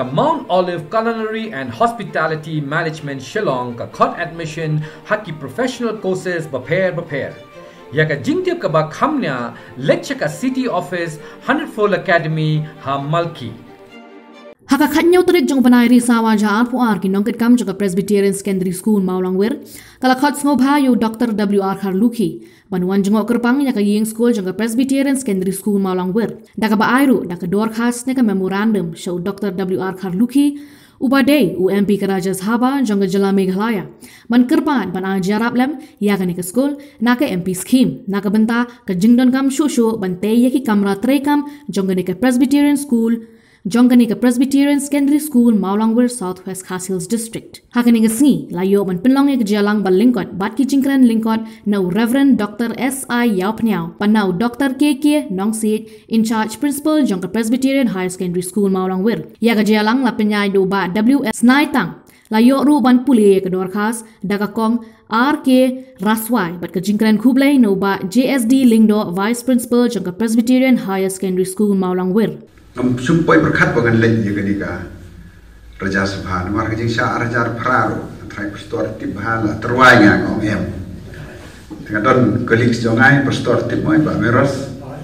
ka Mount Olive Culinary and Hospitality Management Shillong ka khot admission haki professional courses baper ya ka jingtia ka ba khamnya lecture ka city office 100 academy ha malki Haka Khamnoh Turik jong panai Ri Sawa Jaan puar ki nongket kam jong Presbyterian Secondary School Maulangwer kala khot ngobha yo Dr W R Kharlukhi banuan jong kerpang ya ka ying school jong Presbyterian Secondary School Maulangwer daka ba airu daka dor khas ne ka memorandum show Dr W R Kharlukhi ubadei UMP ka Raja Sabha jong jylla Meghalaya man kerpan ban jingïarap lem ya ka ne ka school na ka MP scheme na ka benta ka jingdon kam shosho ban te ya ki kamra trekam jong ne ka Presbyterian School Jongani ka Presbyterian Secondary School Maulangwer Southwest Khasi Hills District. Hakani ka sngi layo man pinlong ek jalang bal lingkot bat ki jingkran lingkot na Reverend Dr S.I. Yaupnyao panau Dr K.K. Nongsit in charge principal jong ka Presbyterian Higher Secondary School Maulangwer. Ya ka jalang la penyai do ba W.S. Naitang layo ru ban puli ka dor khas daka kong R.K. Raswai bat ka jingkran khublai no ba JSD Lingdo Vice Principal jong ka Presbyterian Higher Secondary School Maulangwer. Sumpoi berkat bagan lagi juga ni ka Raja Sabha, nomor kejeng sya Raja Praro, terakhir pastor tip bahala terwai ngang om em. Tengah don kolik jongai pastor tip moi ba meros.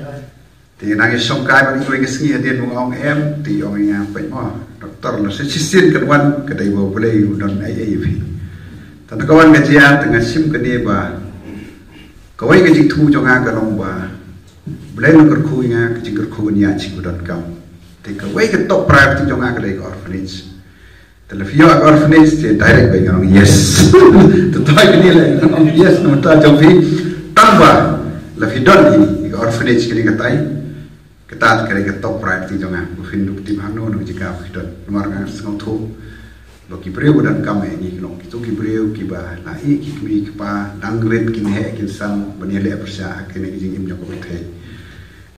Ti nangis songkai bagi tuai kesngi hadian mung om em, ti om yang pai mo doktor lo sesisin kedwan kedai bawa boleh don IAV. Tanpa kawan kajian tengah sim kene ba kawai kejeng tu jongai kalong ba boleh nak kerkui nga kejeng kerkui ni aci don kam. Kawai ke top priority jong ang kadai orphanage. Telefio ang orphanage je direct by ngong yes. Tutoy ke ni lah yes no ta jong fi tamba la fi don ini orphanage kini katai. Ketat kali ke top priority jong ang bufin duk tim hano no jika fi don. Nomor ngang sengau tu. Lo ki breu dan kam ni no ki ki breu ki ba la ki mi ki pa dangret ki ne ki sam bani le persa kini jing im jong ko thai.